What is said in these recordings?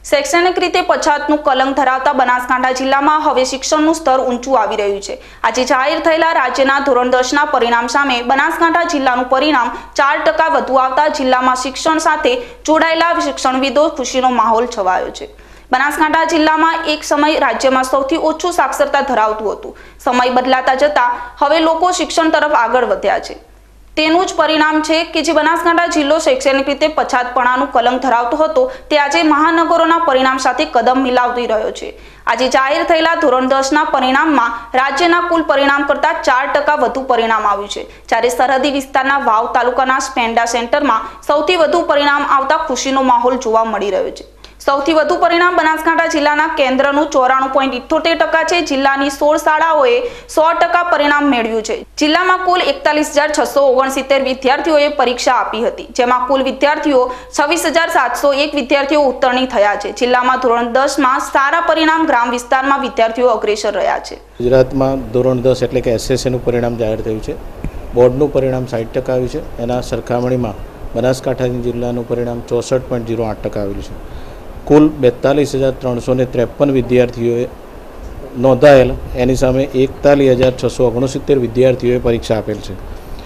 શૈક્ષણિક રીતે પછાતનું કલંક ધરાવતા બનાસકાંઠા જિલ્લામાં હવે શિક્ષણનું સ્તર ઊંચું આવી રહ્યું છે। આજે જાહેર થયેલા રાજ્યના ધોરણ 10ના પરિણામ સામે બનાસકાંઠા જિલ્લાનું પરિણામ 4% વધુ આવતા જિલ્લામાં શિક્ષણ સાથે જોડાયેલા શિક્ષણવિદો ખુશીનો માહોલ છવાયો છે। બનાસકાંઠા જિલ્લામાં એક સમય રાજ્યમાં સૌથી ઓછું સાક્ષરતા ધરાવતું હતું। સમય બદલાતા જતા હવે લોકો શિક્ષણ તરફ આગળ વધ્યા છે। તેનું જ પરિણામ છે કે જે બનાસકાંઠા જિલ્લો શૈક્ષણિક રીતે પછાતપણાનું કલંક ધરાવતો હતો તે આજે મહાનગરોના પરિણામ સાથે કદમ મિલાવી રહ્યો છે। આજે જાહેર થયેલા ધોરણ 10ના પરિણામમાં રાજ્યના કુલ પરિણામ કરતાં 4% વધુ પરિણામ આવ્યું છે, જ્યારે સરહદી વિસ્તારના વાવ તાલુકાના સ્પેન્ડા સેન્ટરમાં સૌથી વધુ પરિણામ આવતા ખુશીનો માહોલ જોવા મળી રહ્યો છે। સૌથી વધુ પરિણામ બનાસકાંઠા જિલ્લાના કેન્દ્રનું 94.78% છે। જિલ્લાની 16 શાળાઓએ 100% પરિણામ મેળવ્યું છે। જિલ્લામાં કુલ 41,669 વિદ્યાર્થીઓએ પરીક્ષા આપી હતી, જેમાં કુલ વિદ્યાર્થીઓ 26,701 વિદ્યાર્થીઓ ઉત્તીર્ણ થયા છે। જિલ્લામાં ધોરણ 10માં સારા પરિણામ ગ્રામ વિસ્તારમાં વિદ્યાર્થીઓ અગ્રેસર રહ્યા છે। ગુજરાતમાં ધોરણ 10 એટલે કે એસએસસીનું પરિણામ જાહેર થયું છે। બોર્ડનું પરિણામ 60% આવ્યું છે। એના સરખામણીમાં બનાસકાંઠા જિલ્લાનું પરિણામ 64.08% આવેલું છે। કુલ 42,353 વિદ્યાર્થીઓએ નોંધાયેલ, એની સામે 41,669 વિદ્યાર્થીઓએ પરીક્ષા આપેલ છે।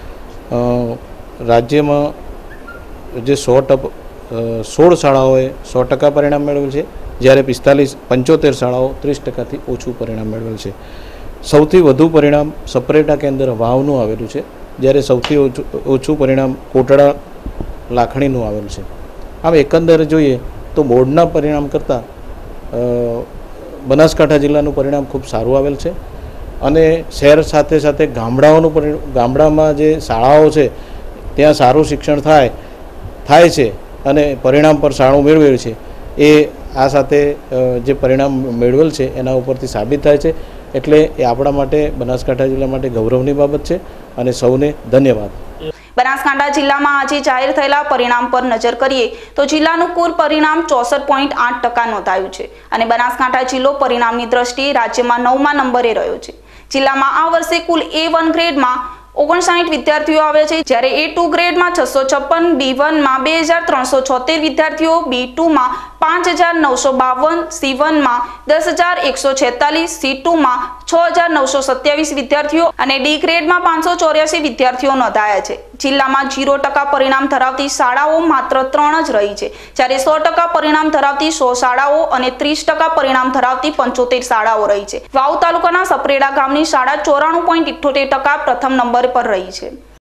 રાજ્યમાં જે 16 શાળાઓએ 100% પરિણામ મેળવેલ છે, જ્યારે 75 શાળાઓ 30%થી ઓછું પરિણામ મેળવેલ છે। સૌથી વધુ પરિણામ સપરેટા કેન્દ્ર વાવનું આવેલું છે, જ્યારે સૌથી ઓછું પરિણામ કોટડા લાખણીનું આવેલું છે। આમ એકંદરે જોઈએ તો બોર્ડના પરિણામ કરતાં બનાસકાંઠા જિલ્લાનું પરિણામ ખૂબ સારું આવેલ છે। અને શહેર સાથે સાથે ગામડામાં જે શાળાઓ છે ત્યાં સારું શિક્ષણ થાય છે અને પરિણામ પર સારું મેળવેલ છે, એ આ સાથે જે પરિણામ મેળવેલ છે એના ઉપરથી સાબિત થાય છે। એટલે એ આપણા માટે, બનાસકાંઠા જિલ્લા માટે ગૌરવની બાબત છે અને સૌને ધન્યવાદ। બનાસકાંઠા જિલ્લામાં આજે જાહેર થયેલા પરિણામ પર નજર કરીએ તો જિલ્લાનું કુલ પરિણામ 64.8% નોંધાયું છે અને બનાસકાંઠા જિલ્લો પરિણામની દ્રષ્ટિએ રાજ્યમાં 9મા નંબરે રહ્યો છે। જિલ્લામાં આ વર્ષે કુલ A1 ગ્રેડમાં 59 વિદ્યાર્થીઓ આવ્યા છે, જ્યારે A2 ગ્રેડમાં 656, B1માં 2,376 વિદ્યાર્થીઓ, B2માં 5,952, C1માં 10,146, C2માં 6,927 વિદ્યાર્થીઓ અને D ગ્રેડમાં 584 વિદ્યાર્થીઓ નોંધાયા છે। જિલ્લામાં 0% પરિણામ ધરાવતી શાળાઓ માત્ર 3 જ રહી છે, જ્યારે 100% પરિણામ ધરાવતી 100 શાળાઓ અને 30% પરિણામ ધરાવતી 75 શાળાઓ રહી છે। વાવ તાલુકાના સપરેડા ગામની શાળા 94.78% પ્રથમ નંબર પર રહી છે।